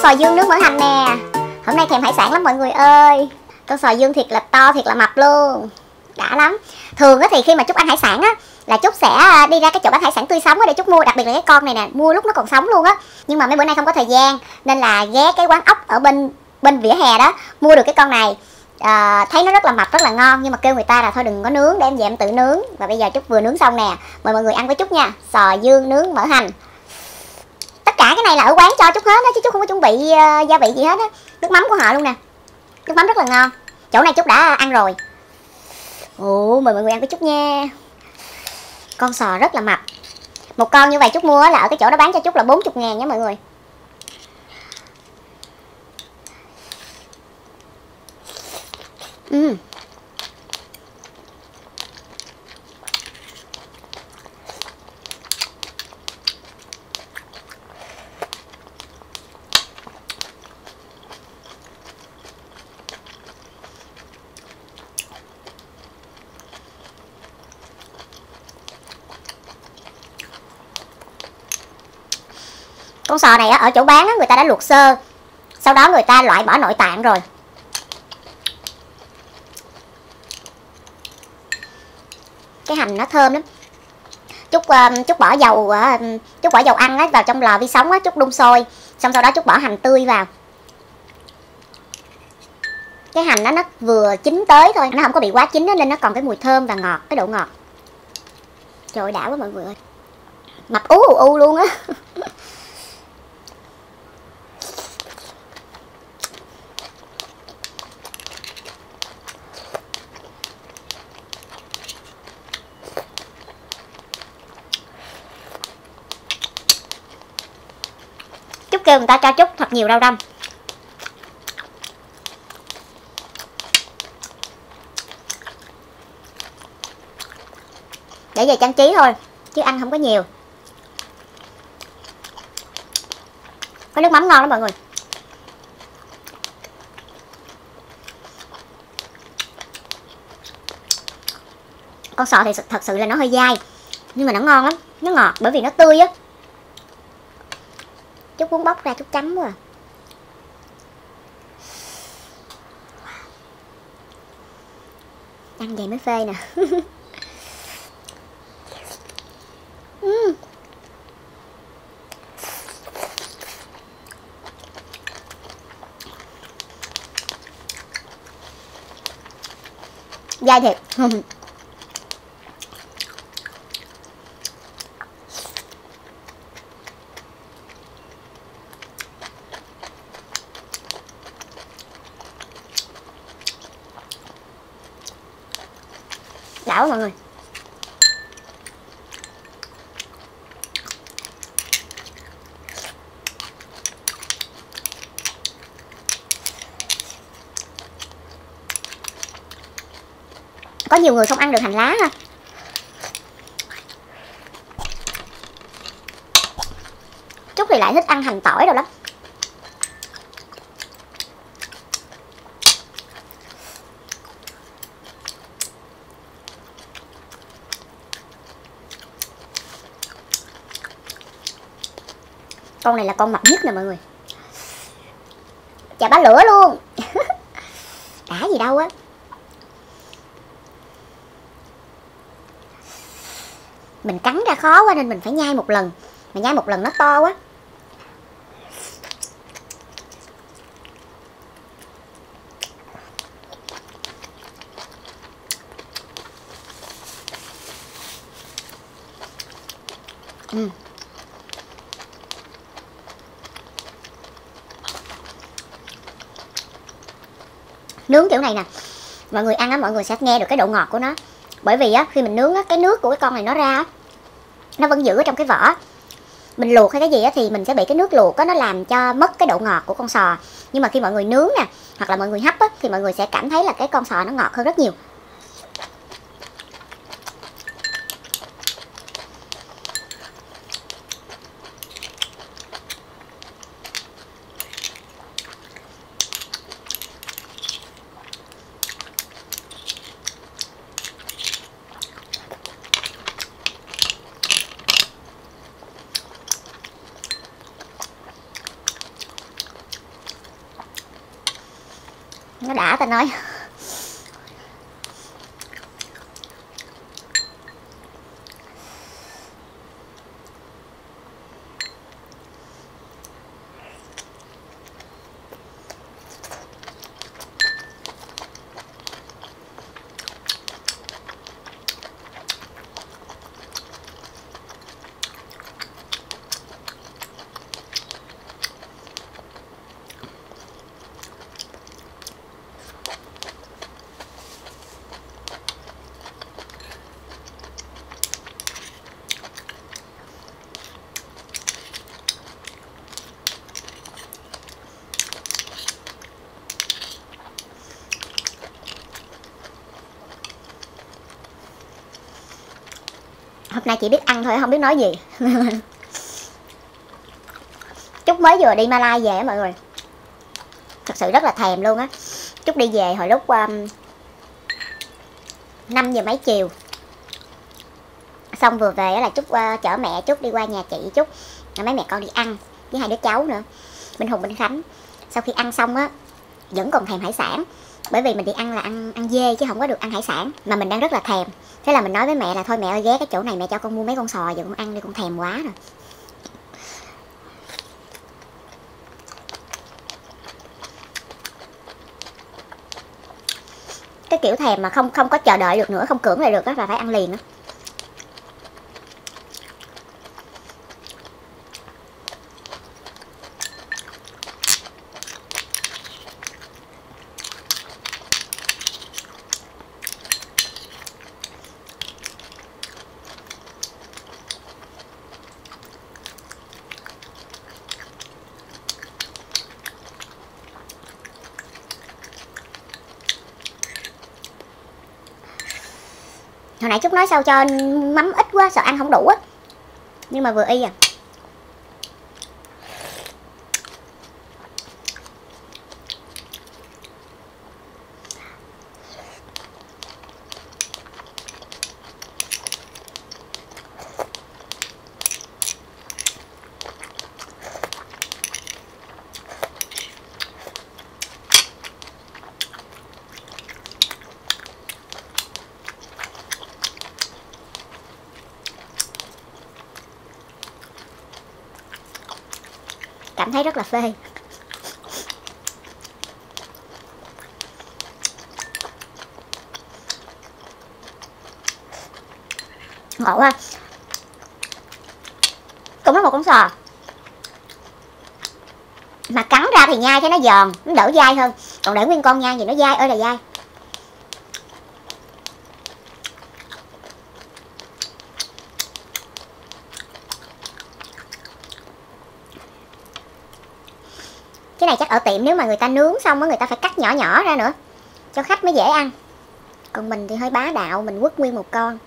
sò dương nướng mỡ hành nè. Hôm nay thèm hải sản lắm mọi người ơi. Con sò dương thiệt là to, thiệt là mập luôn. Đã lắm. Thường á thì khi mà Trúc ăn hải sản á là Trúc sẽ đi ra cái chỗ bán hải sản tươi sống để Trúc mua, đặc biệt là cái con này nè, mua lúc nó còn sống luôn á. Nhưng mà mấy bữa nay không có thời gian nên là ghé cái quán ốc ở bên vỉa hè đó, mua được cái con này. Thấy nó rất là mập, rất là ngon, nhưng mà kêu người ta là thôi đừng có nướng, để em về em tự nướng. Và bây giờ Trúc vừa nướng xong nè, mời mọi người ăn với Trúc nha. Sò dương nướng mỡ hành. Tất cả cái này là ở quán cho Trúc hết đó, chứ Trúc không có chuẩn bị gia vị gì hết á. Nước mắm của họ luôn nè, nước mắm rất là ngon. Chỗ này Trúc đã ăn rồi. Ồ, mời mọi người ăn với Trúc nha. Con sò rất là mập. Một con như vậy Trúc mua là ở cái chỗ đó bán cho Trúc là 40.000 nha mọi người. Con sò này ở chỗ bán người ta đã luộc sơ, sau đó người ta loại bỏ nội tạng rồi. Cái hành nó thơm lắm. Trúc bỏ dầu ăn vào trong lò vi sóng Trúc đun sôi, xong sau đó Trúc bỏ hành tươi vào. Cái hành nó vừa chín tới thôi, nó không có bị quá chín nên nó còn cái mùi thơm và ngọt, cái độ ngọt. Trời ơi, đã quá mọi người ơi. Mập ú luôn á. Trúc kêu người ta cho Trúc thật nhiều rau răm. Để về trang trí thôi, chứ ăn không có nhiều. Có nước mắm ngon lắm mọi người. Con sò thì thật sự là nó hơi dai, nhưng mà nó ngon lắm, nó ngọt bởi vì nó tươi á. Trúc muốn bóc ra Trúc chấm quá à. Ăn vậy mới phê nè. Dai thiệt. Đã quá mọi người. Có nhiều người không ăn được hành lá ha. Trúc thì lại thích ăn hành tỏi rồi lắm. Con này là con mập nhất nè mọi người. Chà bá lửa luôn. Đã gì đâu á. Mình cắn ra khó quá nên mình phải nhai một lần. Mà nhai một lần nó to quá. Nướng kiểu này nè, mọi người ăn mọi người sẽ nghe được cái độ ngọt của nó. Bởi vì khi mình nướng cái nước của cái con này nó ra nó vẫn giữ ở trong cái vỏ. Mình luộc hay cái gì thì mình sẽ bị cái nước luộc nó làm cho mất cái độ ngọt của con sò. Nhưng mà khi mọi người nướng nè, hoặc là mọi người hấp thì mọi người sẽ cảm thấy là cái con sò nó ngọt hơn rất nhiều. Nó đã ta nói. Hôm nay chỉ biết ăn thôi, không biết nói gì. Trúc mới vừa đi Malai về mọi người. Thật sự rất là thèm luôn á. Trúc đi về hồi lúc 5 giờ mấy chiều. Xong vừa về là Trúc chở mẹ Trúc đi qua nhà chị Trúc, mấy mẹ con đi ăn với 2 đứa cháu nữa, Minh Hùng, Minh Khánh. Sau khi ăn xong á vẫn còn thèm hải sản, bởi vì mình đi ăn là ăn dê chứ không có được ăn hải sản, mà mình đang rất là thèm. Thế là mình nói với mẹ là thôi mẹ ơi, ghé cái chỗ này mẹ cho con mua mấy con sò giờ con ăn đi, con thèm quá rồi. Cái kiểu thèm mà không có chờ đợi được nữa, không cưỡng lại được đó, là phải ăn liền đó. Hồi nãy Trúc nói sao cho mắm ít quá, sợ ăn không đủ á, nhưng mà vừa y à. Cảm thấy rất là phê. Ngộ quá. Cũng có một con sò mà cắn ra thì nhai cho nó giòn, nó đỡ dai hơn, còn để nguyên con nhai thì nó dai ơi là dai. Cái này chắc ở tiệm nếu mà người ta nướng xong á, người ta phải cắt nhỏ nhỏ ra nữa cho khách mới dễ ăn. Còn mình thì hơi bá đạo, mình quất nguyên một con.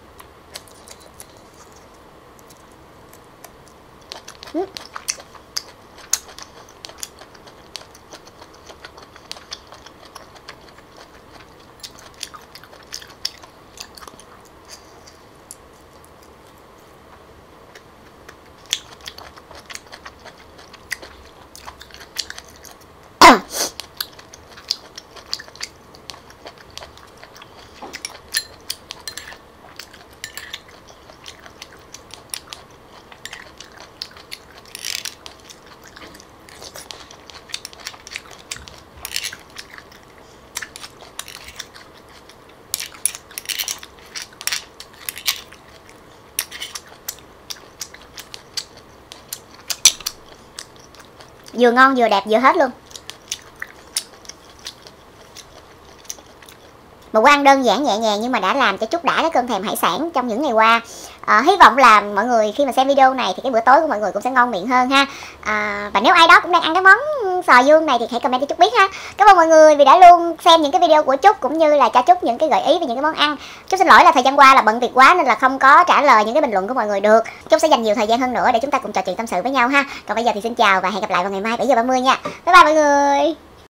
Vừa ngon vừa đẹp vừa hết luôn. Một quán ăn đơn giản nhẹ nhàng nhưng mà đã làm cho Trúc đã cái cơn thèm hải sản trong những ngày qua. Hy vọng là mọi người khi mà xem video này thì cái bữa tối của mọi người cũng sẽ ngon miệng hơn ha. Và nếu ai đó cũng đang ăn cái món sò dương này thì hãy comment cho Trúc biết ha. Cảm ơn mọi người vì đã luôn xem những cái video của Trúc cũng như là cho Trúc những cái gợi ý về những cái món ăn. Trúc xin lỗi là thời gian qua là bận việc quá nên là không có trả lời những cái bình luận của mọi người được. Trúc sẽ dành nhiều thời gian hơn nữa để chúng ta cùng trò chuyện tâm sự với nhau ha. Còn bây giờ thì xin chào và hẹn gặp lại vào ngày mai 7:30 nha. Bye bye mọi người.